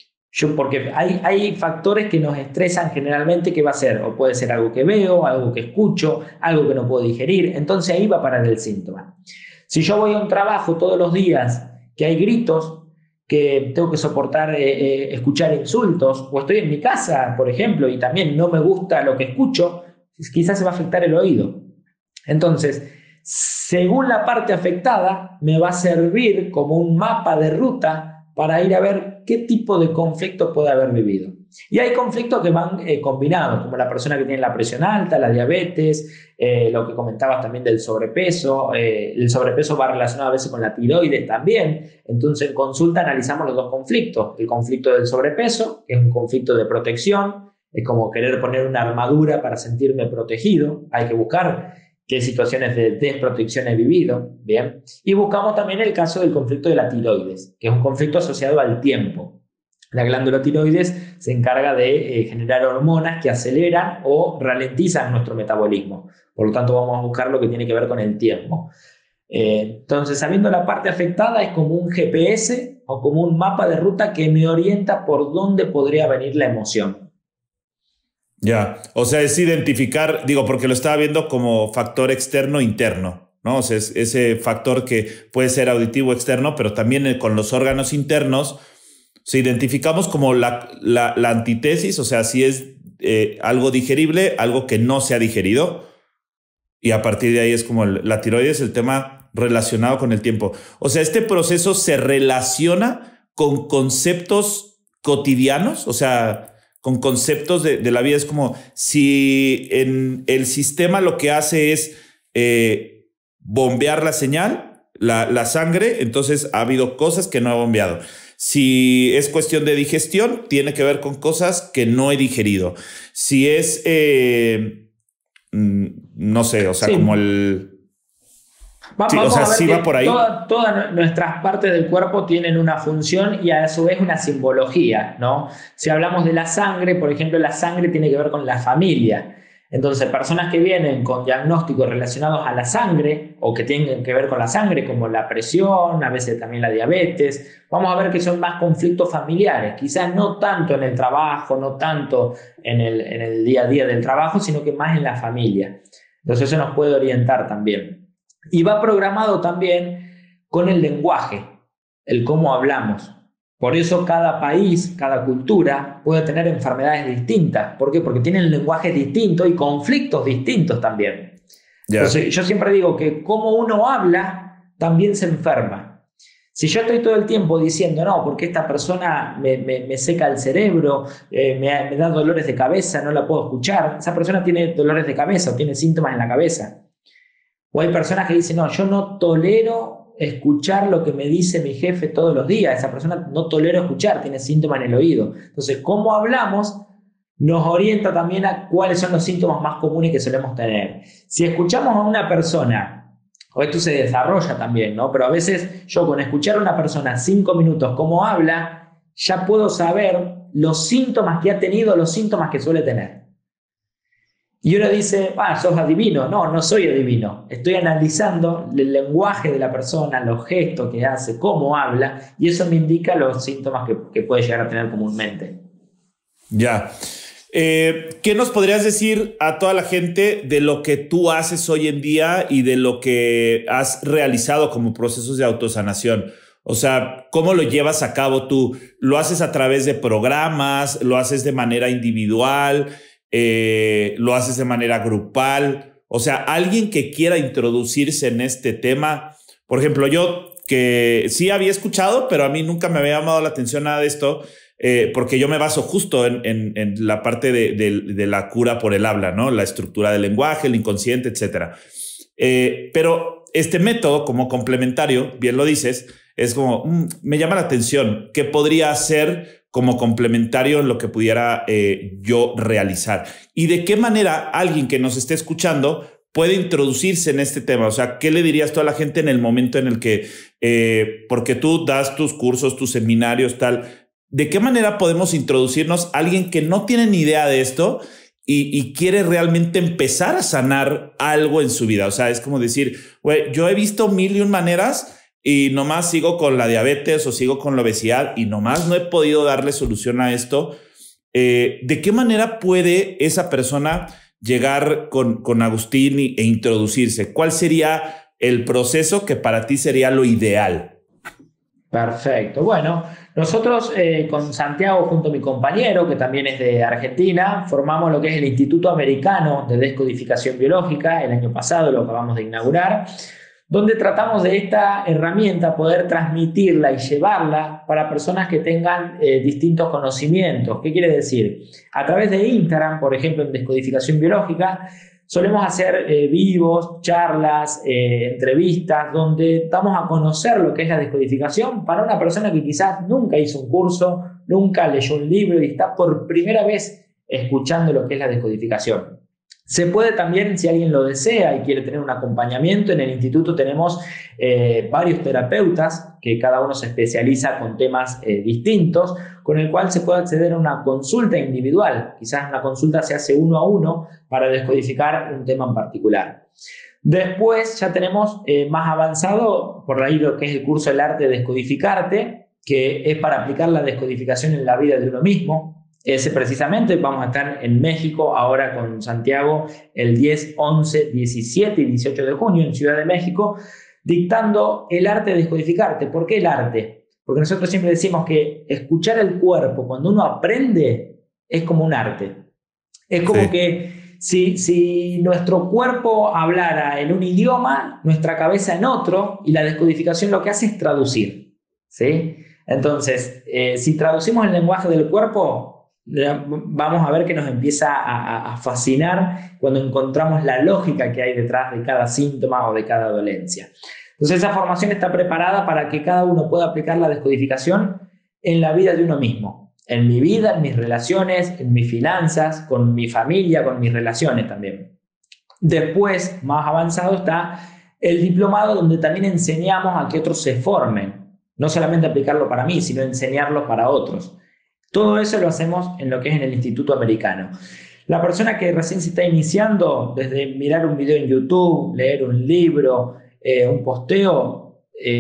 Porque hay factores que nos estresan generalmente, que va a ser, o puede ser algo que veo, algo que escucho, algo que no puedo digerir, entonces ahí va a parar el síntoma. Si yo voy a un trabajo todos los días que hay gritos, que tengo que soportar escuchar insultos, o estoy en mi casa, por ejemplo, y también no me gusta lo que escucho, quizás se va a afectar el oído. Entonces, según la parte afectada, me va a servir como un mapa de ruta para ir a ver qué tipo de conflicto puede haber vivido. Y hay conflictos que van combinados, como la persona que tiene la presión alta, la diabetes, lo que comentabas también del sobrepeso. El sobrepeso va relacionado a veces con la tiroides también. Entonces en consulta analizamos los dos conflictos. El conflicto del sobrepeso, que es un conflicto de protección, es como querer poner una armadura para sentirme protegido. Hay que buscar qué situaciones de desprotección he vivido, ¿bien? Y buscamos también el caso del conflicto de la tiroides, que es un conflicto asociado al tiempo. La glándula tiroides se encarga de generar hormonas que aceleran o ralentizan nuestro metabolismo. Por lo tanto, vamos a buscar lo que tiene que ver con el tiempo. Entonces, sabiendo la parte afectada, es como un GPS o como un mapa de ruta que me orienta por dónde podría venir la emoción. Ya, o sea, es identificar, digo, porque lo estaba viendo como factor externo interno, ¿no? O sea, es ese factor que puede ser auditivo externo, pero también con los órganos internos, se identificamos como la antítesis, o sea, si es algo digerible, algo que no se ha digerido, y a partir de ahí es como la tiroides, el tema relacionado con el tiempo. O sea, este proceso se relaciona con conceptos cotidianos, o sea, con conceptos de la vida. Es como si en el sistema lo que hace es bombear la señal, la sangre, entonces ha habido cosas que no ha bombeado. Si es cuestión de digestión, tiene que ver con cosas que no he digerido. Si es, no sé, o sea, sí, como el... Sí, o sea, sí va por ahí. Todas nuestras partes del cuerpo tienen una función y a su vez una simbología, ¿no? Si hablamos de la sangre, por ejemplo, la sangre tiene que ver con la familia. Entonces, personas que vienen con diagnósticos relacionados a la sangre o que tienen que ver con la sangre, como la presión, a veces también la diabetes, vamos a ver que son más conflictos familiares, quizás no tanto en el trabajo, no tanto en el día a día del trabajo, sino que más en la familia. Entonces, eso nos puede orientar también. Y va programado también con el lenguaje, el cómo hablamos. Por eso cada país, cada cultura puede tener enfermedades distintas. ¿Por qué? Porque tienen lenguajes distintos y conflictos distintos también. Yeah. Entonces, yo siempre digo que como uno habla, también se enferma. Si yo estoy todo el tiempo diciendo, no, porque esta persona me seca el cerebro, me da dolores de cabeza, no la puedo escuchar, esa persona tiene dolores de cabeza o tiene síntomas en la cabeza. O hay personas que dicen, no, yo no tolero escuchar lo que me dice mi jefe todos los días. Esa persona no tolero escuchar, tiene síntomas en el oído. Entonces, cómo hablamos nos orienta también a cuáles son los síntomas más comunes que solemos tener. Si escuchamos a una persona, o esto se desarrolla también, ¿no? Pero a veces yo con escuchar a una persona 5 minutos cómo habla, ya puedo saber los síntomas que ha tenido, los síntomas que suele tener. Y uno dice, sos adivino. No, no soy adivino. Estoy analizando el lenguaje de la persona, los gestos que hace, cómo habla, y eso me indica los síntomas que puede llegar a tener comúnmente. Ya. ¿Qué nos podrías decir a toda la gente de lo que tú haces hoy en día y de lo que has realizado como procesos de autosanación? O sea, ¿cómo lo llevas a cabo tú? ¿Lo haces a través de programas? ¿Lo haces de manera individual? ¿Lo haces de manera grupal? O sea, alguien que quiera introducirse en este tema, por ejemplo, yo que sí había escuchado, pero a mí nunca me había llamado la atención nada de esto, porque yo me baso justo en la parte de la cura por el habla, ¿no? La estructura del lenguaje, el inconsciente, etcétera. Pero este método, como complementario, bien lo dices, es como, me llama la atención, ¿qué podría hacer como complementario en lo que pudiera yo realizar? ¿Y de qué manera alguien que nos esté escuchando puede introducirse en este tema? O sea, ¿qué le dirías tú a la gente en el momento en el que, porque tú das tus cursos, tus seminarios, tal, ¿de qué manera podemos introducirnos a alguien que no tiene ni idea de esto y quiere realmente empezar a sanar algo en su vida? O sea, es como decir, güey, yo he visto mil y un maneras y nomás sigo con la diabetes o sigo con la obesidad y nomás no he podido darle solución a esto. ¿De qué manera puede esa persona llegar con Agustín e introducirse? ¿Cuál sería el proceso que para ti sería lo ideal? Perfecto. Bueno, nosotros con Santiago, junto a mi compañero, que también es de Argentina, formamos lo que es el Instituto Americano de Descodificación Biológica. El año pasado lo acabamos de inaugurar, donde tratamos de esta herramienta poder transmitirla y llevarla para personas que tengan distintos conocimientos. ¿Qué quiere decir? A través de Instagram, por ejemplo, en Descodificación Biológica, solemos hacer vivos, charlas, entrevistas, donde damos a conocer lo que es la descodificación para una persona que quizás nunca hizo un curso, nunca leyó un libro y está por primera vez escuchando lo que es la descodificación. Se puede también, si alguien lo desea y quiere tener un acompañamiento, en el instituto tenemos varios terapeutas que cada uno se especializa con temas distintos, con el cual se puede acceder a una consulta individual. Quizás una consulta se hace uno a uno para descodificar un tema en particular. Después ya tenemos más avanzado, por ahí lo que es el curso El Arte de Descodificarte, que es para aplicar la descodificación en la vida de uno mismo. Ese precisamente vamos a estar en México ahora con Santiago el 10, 11, 17 y 18 de junio en Ciudad de México, dictando el arte de descodificarte. ¿Por qué el arte? Porque nosotros siempre decimos que escuchar el cuerpo cuando uno aprende es como un arte. Es como que si nuestro cuerpo hablara en un idioma, nuestra cabeza en otro, y la descodificación lo que hace es traducir, ¿sí? Entonces, si traducimos el lenguaje del cuerpo, vamos a ver que nos empieza a fascinar cuando encontramos la lógica que hay detrás de cada síntoma o de cada dolencia. Entonces esa formación está preparada para que cada uno pueda aplicar la descodificación en la vida de uno mismo, en mi vida, en mis relaciones, en mis finanzas, con mi familia, con mis relaciones también. Después, más avanzado, está el diplomado, donde también enseñamos a que otros se formen, no solamente aplicarlo para mí, sino enseñarlo para otros. Todo eso lo hacemos en lo que es en el Instituto Americano. La persona que recién se está iniciando, desde mirar un video en YouTube, leer un libro, un posteo,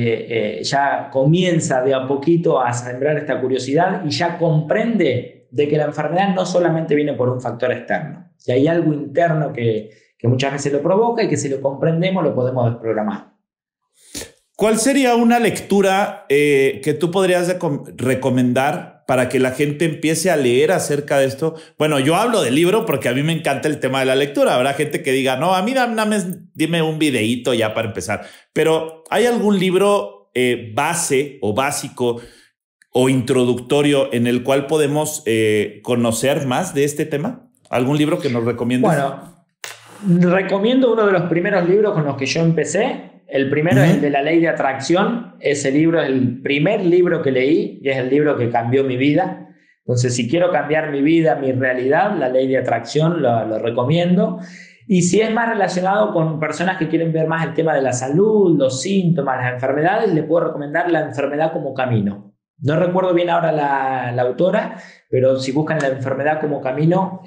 ya comienza de a poquito a sembrar esta curiosidad y ya comprende de que la enfermedad no solamente viene por un factor externo, que hay algo interno que muchas veces lo provoca y que si lo comprendemos lo podemos desprogramar. ¿Cuál sería una lectura que tú podrías recomendar para que la gente empiece a leer acerca de esto? Bueno, yo hablo del libro porque a mí me encanta el tema de la lectura. Habrá gente que diga, no, a mí dime un videíto ya para empezar. Pero ¿hay algún libro base o básico o introductorio en el cual podemos conocer más de este tema? ¿Algún libro que nos recomiendes? Bueno, recomiendo uno de los primeros libros con los que yo empecé. El primero es el de La Ley de Atracción. Ese libro es el primer libro que leí y es el libro que cambió mi vida. Entonces, si quiero cambiar mi vida, mi realidad, La Ley de Atracción lo recomiendo. Y si es más relacionado con personas que quieren ver más el tema de la salud, los síntomas, las enfermedades, le puedo recomendar La Enfermedad como Camino. No recuerdo bien ahora la autora, pero si buscan La Enfermedad como Camino,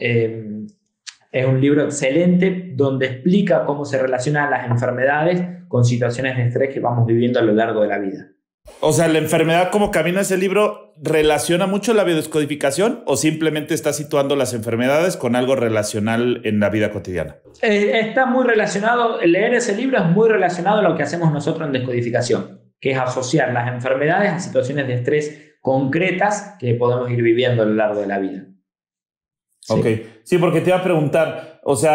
es un libro excelente donde explica cómo se relacionan las enfermedades con situaciones de estrés que vamos viviendo a lo largo de la vida. O sea, ¿La Enfermedad como Camino, ese libro relaciona mucho la biodescodificación o simplemente está situando las enfermedades con algo relacional en la vida cotidiana? Está muy relacionado, leer ese libro es muy relacionado a lo que hacemos nosotros en descodificación, que es asociar las enfermedades a situaciones de estrés concretas que podemos ir viviendo a lo largo de la vida. Sí. Ok, sí, porque te iba a preguntar, o sea,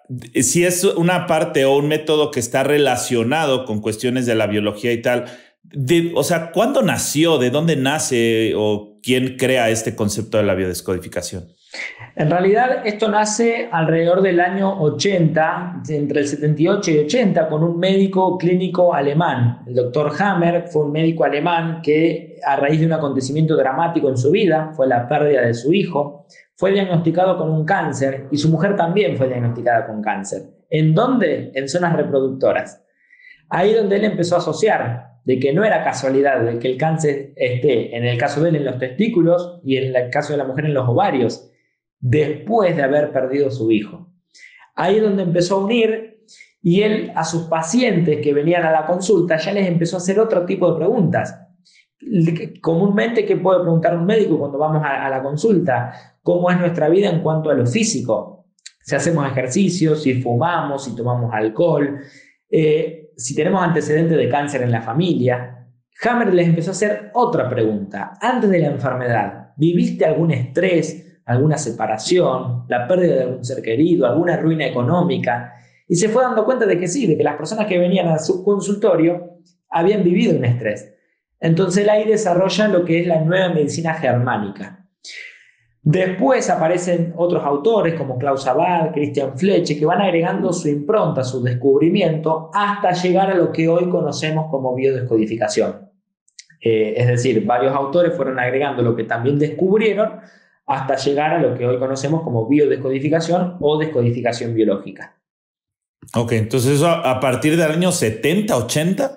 si es una parte o un método que está relacionado con cuestiones de la biología y tal, o sea, ¿cuándo nació? ¿De dónde nace? ¿O quién crea este concepto de la biodescodificación? En realidad esto nace alrededor del año 80, entre el 78 y 80, con un médico clínico alemán. El doctor Hammer fue un médico alemán que, a raíz de un acontecimiento dramático en su vida, fue la pérdida de su hijo, fue diagnosticado con un cáncer y su mujer también fue diagnosticada con cáncer. ¿En dónde? En zonas reproductoras. Ahí donde él empezó a asociar de que no era casualidad de que el cáncer esté, en el caso de él, en los testículos y en el caso de la mujer en los ovarios, después de haber perdido su hijo. Ahí es donde empezó a unir, y él a sus pacientes que venían a la consulta ya les empezó a hacer otro tipo de preguntas. Comúnmente, ¿qué puede preguntar un médico cuando vamos a la consulta? ¿Cómo es nuestra vida en cuanto a lo físico? Si hacemos ejercicio, si fumamos, si tomamos alcohol, si tenemos antecedentes de cáncer en la familia. Hammer les empezó a hacer otra pregunta. Antes de la enfermedad, ¿viviste algún estrés, alguna separación, la pérdida de algún ser querido, alguna ruina económica? Y se fue dando cuenta de que sí, de que las personas que venían a su consultorio habían vivido un estrés. Entonces él ahí desarrolla lo que es la nueva medicina germánica. Después aparecen otros autores como Klaus Abad, Christian Fleche, que van agregando su impronta, su descubrimiento, hasta llegar a lo que hoy conocemos como biodescodificación. Es decir, varios autores fueron agregando lo que también descubrieron hasta llegar a lo que hoy conocemos como biodescodificación o descodificación biológica. Ok, entonces eso a partir del año 70, 80.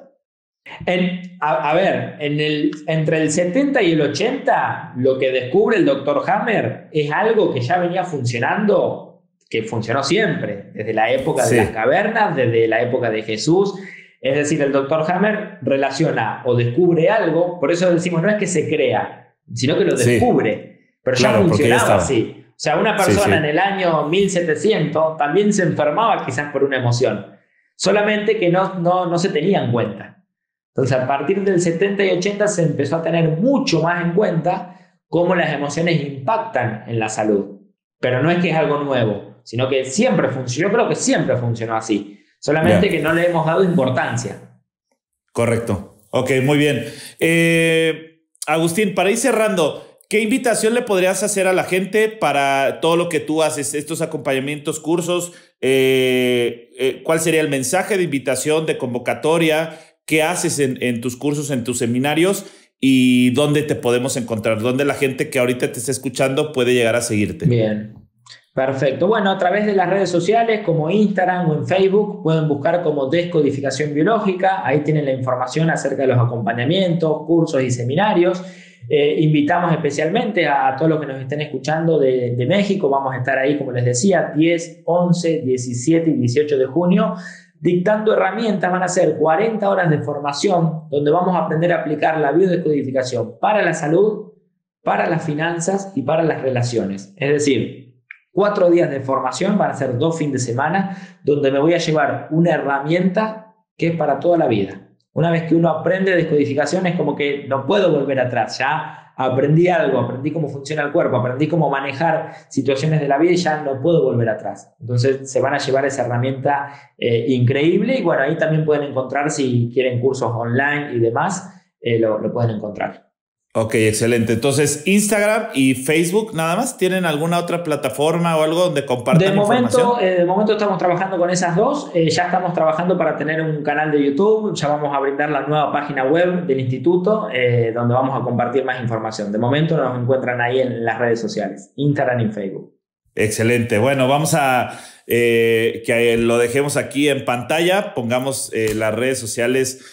Entre el 70 y el 80, lo que descubre el doctor Hammer es algo que ya venía funcionando, que funcionó siempre, desde la época de las cavernas, desde la época de Jesús. Es decir, el doctor Hammer relaciona o descubre algo, por eso decimos no es que se crea, sino que lo descubre, pero claro, ya funcionaba así. O sea, una persona en el año 1700 también se enfermaba quizás por una emoción, solamente que no se tenía en cuenta. Entonces, a partir del 70 y 80 se empezó a tener mucho más en cuenta cómo las emociones impactan en la salud. Pero no es que es algo nuevo, sino que siempre funcionó. Yo creo que siempre funcionó así. Solamente que no le hemos dado importancia. Correcto. Ok, muy bien. Agustín, para ir cerrando, ¿qué invitación le podrías hacer a la gente para todo lo que tú haces, estos acompañamientos, cursos? ¿Cuál sería el mensaje de invitación, de convocatoria? ¿Qué haces en tus cursos, en tus seminarios? ¿Y dónde te podemos encontrar? ¿Dónde la gente que ahorita te está escuchando puede llegar a seguirte? Bien, perfecto. Bueno, a través de las redes sociales como Instagram o en Facebook pueden buscar como Descodificación Biológica. Ahí tienen la información acerca de los acompañamientos, cursos y seminarios. Invitamos especialmente a todos los que nos estén escuchando de México. Vamos a estar ahí, como les decía, 10, 11, 17 y 18 de junio. Dictando herramientas. Van a ser 40 horas de formación donde vamos a aprender a aplicar la biodescodificación para la salud, para las finanzas y para las relaciones. Es decir, 4 días de formación, van a ser 2 fines de semana, donde me voy a llevar una herramienta que es para toda la vida. Una vez que uno aprende descodificación es como que no puedo volver atrás. Ya aprendí algo, aprendí cómo funciona el cuerpo, aprendí cómo manejar situaciones de la vida y ya no puedo volver atrás. Entonces se van a llevar esa herramienta increíble y bueno, ahí también pueden encontrar, si quieren cursos online y demás, lo pueden encontrar. Ok, excelente. Entonces, Instagram y Facebook, ¿nada más? ¿Tienen alguna otra plataforma o algo donde compartan información? De momento estamos trabajando con esas dos. Ya estamos trabajando para tener un canal de YouTube. Ya vamos a brindar la nueva página web del instituto, donde vamos a compartir más información. De momento nos encuentran ahí en las redes sociales, Instagram y Facebook. Excelente. Bueno, vamos a que lo dejemos aquí en pantalla. Pongamos las redes sociales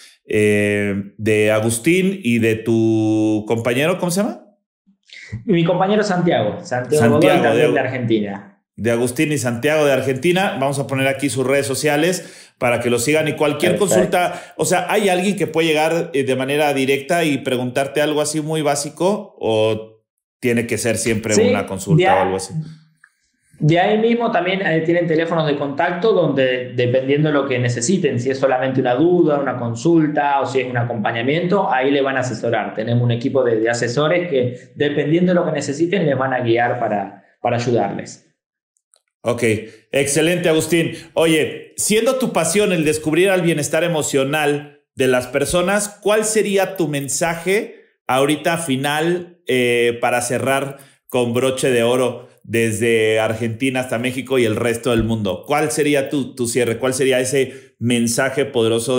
de Agustín y de tu compañero, ¿cómo se llama? Mi compañero Santiago Godoy, también de Argentina. De Agustín y Santiago de Argentina. Vamos a poner aquí sus redes sociales para que lo sigan y cualquier consulta. O sea, ¿hay alguien que puede llegar de manera directa y preguntarte algo así muy básico o tiene que ser siempre una consulta o algo así? De ahí mismo también tienen teléfonos de contacto donde, dependiendo de lo que necesiten, si es solamente una duda, una consulta o si es un acompañamiento, ahí le van a asesorar. Tenemos un equipo de asesores que, dependiendo de lo que necesiten, les van a guiar para ayudarles. Ok, excelente, Agustín. Oye, siendo tu pasión el descubrir el bienestar emocional de las personas, ¿cuál sería tu mensaje ahorita final para cerrar con broche de oro desde Argentina hasta México y el resto del mundo? ¿Cuál sería tu cierre? ¿Cuál sería ese mensaje poderoso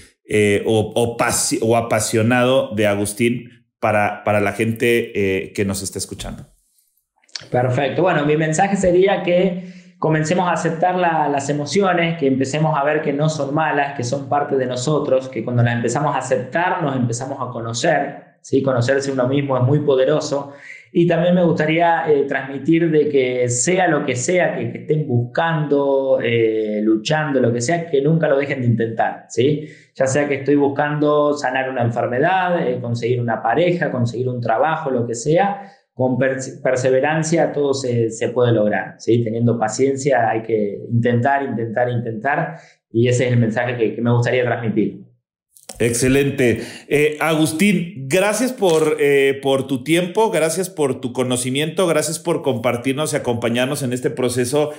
o apasionado de Agustín para la gente que nos está escuchando? Perfecto. Bueno, mi mensaje sería que comencemos a aceptar las emociones, que empecemos a ver que no son malas, que son parte de nosotros, que cuando las empezamos a aceptar nos empezamos a conocer, ¿sí? Conocerse uno mismo es muy poderoso. Y también me gustaría transmitir de que sea lo que sea que estén buscando, luchando, lo que sea, que nunca lo dejen de intentar, ¿sí? Ya sea que estoy buscando sanar una enfermedad, conseguir una pareja, conseguir un trabajo, lo que sea, con perseverancia todo se puede lograr, ¿sí? Teniendo paciencia hay que intentar, y ese es el mensaje que me gustaría transmitir. Excelente. Agustín, gracias por tu tiempo, gracias por tu conocimiento, gracias por compartirnos y acompañarnos en este proceso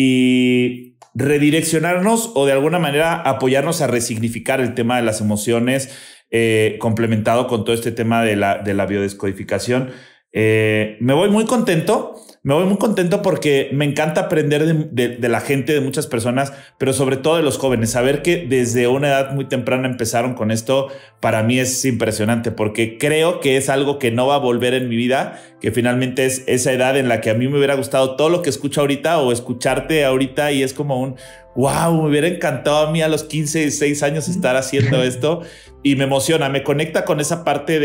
y redireccionarnos o de alguna manera apoyarnos a resignificar el tema de las emociones, complementado con todo este tema de la biodescodificación. Me voy muy contento porque me encanta aprender de la gente, de muchas personas, pero sobre todo de los jóvenes. Saber que desde una edad muy temprana empezaron con esto, para mí es impresionante, porque creo que es algo que no va a volver en mi vida, que finalmente es esa edad en la que a mí me hubiera gustado todo lo que escucho ahorita o escucharte ahorita, y es como un wow, me hubiera encantado a mí a los 15, 16 años estar haciendo esto, y me emociona, me conecta con esa parte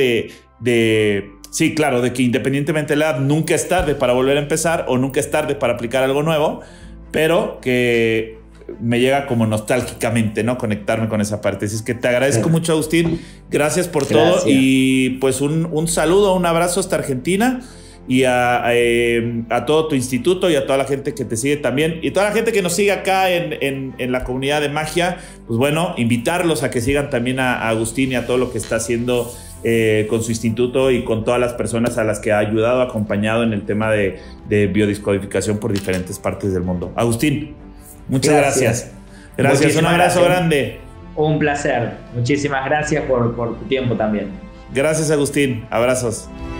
sí, claro, de que independientemente de la edad, nunca es tarde para volver a empezar o nunca es tarde para aplicar algo nuevo, pero que me llega como nostálgicamente, ¿no? Conectarme con esa parte. Así es que te agradezco mucho, Agustín. Gracias por todo y pues un saludo, un abrazo hasta Argentina y a todo tu instituto y a toda la gente que te sigue también y toda la gente que nos sigue acá en la comunidad de magia. Pues bueno, invitarlos a que sigan también a Agustín y a todo lo que está haciendo con su instituto y con todas las personas a las que ha ayudado, acompañado en el tema de biodescodificación por diferentes partes del mundo. Agustín, muchas gracias. Gracias, un abrazo grande. Un placer. Muchísimas gracias por tu tiempo también. Gracias, Agustín. Abrazos.